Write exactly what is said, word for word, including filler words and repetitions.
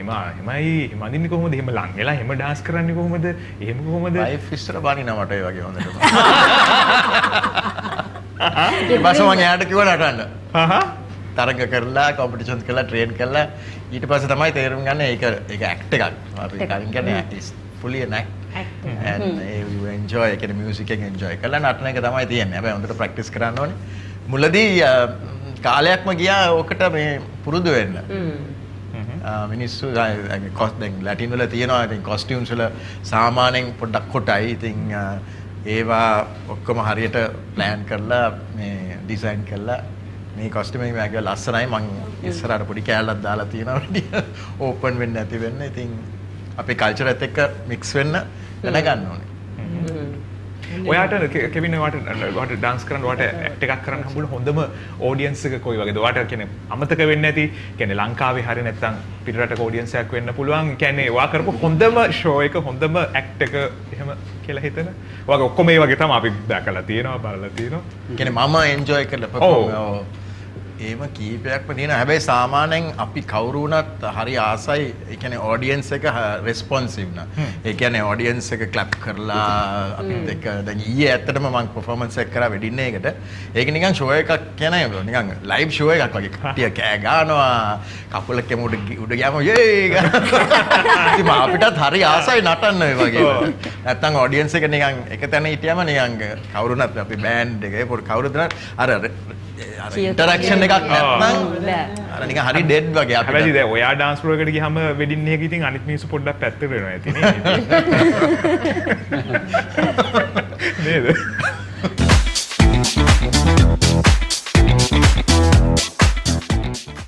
එමයි මදින්නේ කොහොමද? එහෙම ලං වෙලා එහෙම ඩාන්ස් කරන්නේ කොහොමද? එහෙම කොහොමද? ලයිෆ් ඉස්සර බානිනා මට ඒ වගේ හොඳටම. ඊපස්සේ මම එයාට කිව්වා නටන්න. හහ. තරඟ කරලා කොම්පිටිෂන්ස් කරලා ට්‍රේන් කරලා ඊට පස්සේ තමයි තේරුම් ගන්න ඒක ඒක ඇක්ට් එකක්. අපි කලින් කියන්නේ is fully an act. and you enjoy ඒක music එක enjoy කරලා නටන එක තමයි තියෙන්නේ. හැබැයි හොඳට ප්‍රැක්ටිස් කරන්න ඕනේ. මුලදී කාලයක්ම ගියා ඕකට මේ පුරුදු වෙන්න. මිනිස්සු කොස් දැන් ලැටින් වල තියෙනවා ඉතින් කොස්ටියුම්ස් වල සාමාන්‍යයෙන් පොඩ්ඩක් කොටයි. ඉතින් ඒවා ඔක්කොම හරියට ප්ලෑන් කරලා මේ ඩිසයින් කරලා මේ කොස්ටියුම් එක මගේ ලස්සනයි. මං ඉස්සරහට පොඩි කෑල්ලක් දාලා තියෙනවා ඕපන් වෙන්න නැති වෙන්න. ඉතින් අපේ කල්චර් එකත් එක්ක මික්ස් වෙන්න දැනගන්න ඕනේ. ඔයාට කෙවින් ඔයාට ඔයාට ඩාන්ස් කරන්න ඔයාට ඇක්ට් එකක් කරන්න හම්බුන හොඳම ඔඩියන්ස් එක කොයි වගේද? ඔයාට කියන්නේ අමතක වෙන්නේ නැති කියන්නේ ලංකාවේ හරිය නැත්නම් පිටරටක ඔඩියන්ස් එකක් වෙන්න පුළුවන්. කියන්නේ ඔයා කරපු හොඳම ෂෝ එක හොඳම ඇක්ට් එක එහෙම කියලා හිතන. ඔයාගේ ඔක්කොම මේ වගේ තමයි අපි දැකලා තියෙනවා බලලා තියෙනවා. කියන්නේ මම එන්ජොයි කරලා පර්ෆෝම් ඒම කීපයක්ම තියෙනවා. හැබැයි සාමාන්‍යයෙන් අපි කවුරු වුණත් හරි ආසයි. ඒ කියන්නේ ඔඩියන්ස් එක රෙස්පොන්සිව් නා. ඒ කියන්නේ ඔඩියන්ස් එක ක්ලැප් කරලා අපිත් එක්ක දැන් ඊයේ ඇත්තටම මම පර්ෆෝමන්ස් එක කරා වෙඩින් එකකට. ඒක නිකන් ෂෝ එකක් කියන්නේ නිකන් ලයිව් ෂෝ එකක් වගේ. කට්ටිය කෑ ගන්නවා. කකුලක් එම උඩ උඩ ගියාම යේ ඉතින් අපිටත් හරි ආසයි නටන්න ඒ වගේ. නැත්තම් ඔඩියන්ස් එක නිකන් එක තැන හිටියම නිකන් කවුරු නැත් අපි බෑන්ඩ් එකේ පොඩි කවුරුද අර ඉන්ටරැක්ෂන් එකක් නැත්නම් අර නිකන් හරි ඩෙඩ් වගේ අපිට. හැබැයි දැන් ඔයා ඩාන්ස් ෆ්ලෝර් එකට ගියාම වෙඩින් එකක ඉතින් අනිත් මිනිස්සු පොඩ්ඩක් පැත්තට වෙනවා ඇති නේද? නේද?